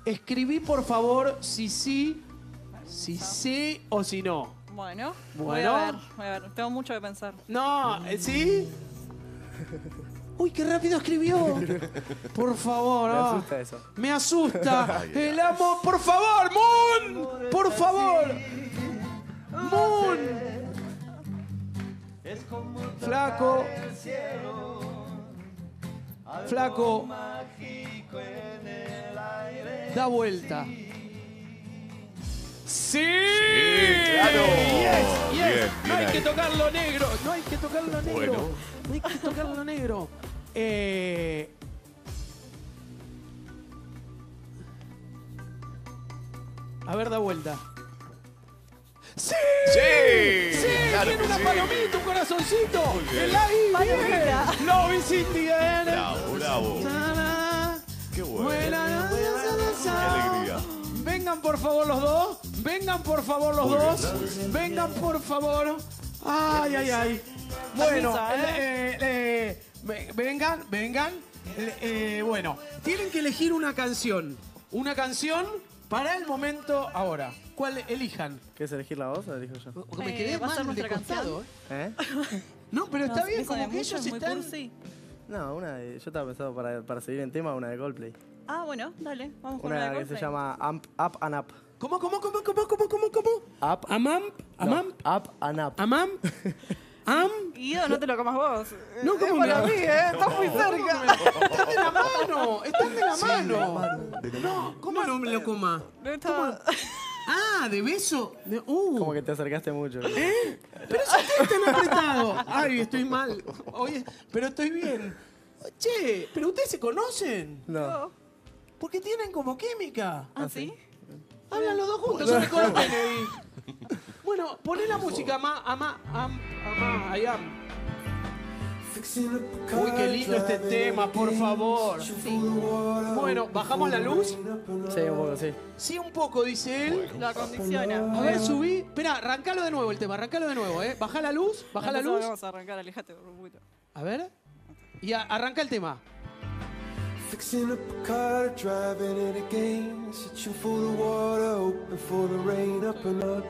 Escribí, por favor, si sí o si no. Bueno, Bueno. voy a ver. Tengo mucho que pensar. No, ¿sí? Uy, qué rápido escribió. Por favor. Me asusta eso. Me asusta. El amor, por favor, Moon. Por favor. Moon. Flaco. Flaco. Da vuelta. ¡Sí! ¡Claro! Yes, yes. Bien, No hay bien que ahí. tocarlo negro. No hay que tocarlo negro. Bueno. No hay que tocarlo negro. A ver, da vuelta. ¡Sí! ¡Sí! ¡Sí! Claro Tiene que una sí. palomita, un corazoncito. Muy bien. El ahí, Palomita. bien. Love is in the air. Bravo, bravo. Ta-da. Qué bueno. Buena. Qué alegría. Vengan por favor los dos. Vengan por favor los Muy bien, dos. muy bien. Vengan por favor. Ay, ay, ay. Bueno, vengan. Bueno, tienen que elegir una canción. Una canción para el momento ahora. ¿Cuál elijan? ¿Quieres elegir la voz o la elijo yo? Me quedé ¿va a ser mal de nuestra costado, ¿Eh? No, pero está bien, Eso de como que mucho ellos es muy están... cursi. No, una de, yo estaba pensando para seguir en tema, una de Coldplay. Ah, bueno, dale. Vamos con Una una de que se Coldplay. llama Up and Up. ¿Cómo? Up, Up and Up. ¿Amam? Guido, no te lo comas vos. No, Es ¿cómo para no? mí, Estás muy cerca. ¡Están de la mano! ¡Están de la mano! No, ¿cómo no me lo coma? No está... Ah, ¿de beso? Como que te acercaste mucho. Pero si ustedes están apretados. Ay, estoy mal. Oye, pero estoy bien. Che, ¿pero ustedes se conocen? No. Porque tienen como química. ¿Ah, sí? Hablan los dos juntos, son Nicolás Kennedy. Bueno, poné la música, I am. Uy, qué lindo este tema, por favor. Bueno, ¿bajamos la luz? Sí, un poco, sí. Sí, un poco, dice él. Lo acondiciona. A ver, subí. Espera, arrancalo de nuevo el tema, arrancalo de nuevo, ¿eh? Baja la luz, baja la luz. Vamos a arrancar, alejate un poquito. A ver. Y arranca el tema. Fixing up a car, driving it again. Searching for the water, hoping for the rain. Up and up.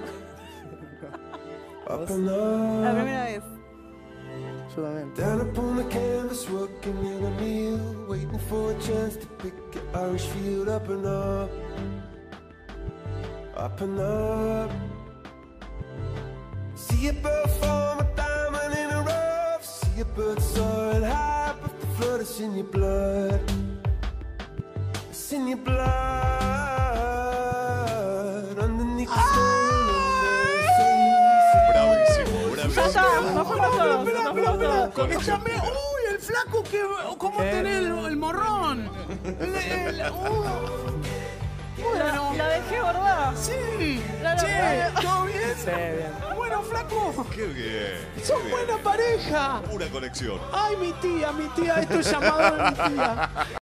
Up and La up. primera vez. Yo también. Down upon the canvas, working in a meal. Waiting for a chance to pick an Irish field. Up and up. Up and up. See a bird form a diamond in a rough. See a bird soaring high, but the flood is in your blood. It's in your blood. Underneath the stone and the sea. Bravísimo, Ya bravísimo. está, nos fuimos todos. Nos fuimos todos. Conexión. Uy, el flaco que... ¿Cómo tenés el morrón? Bueno. La dejé bordada. Sí. Claro, Che, claro. ¿todo bien? Sí, bien. Bueno, flaco. Qué bien. Son qué bien. buena pareja. Pura conexión. Ay, mi tía, esto es llamado de mi tía.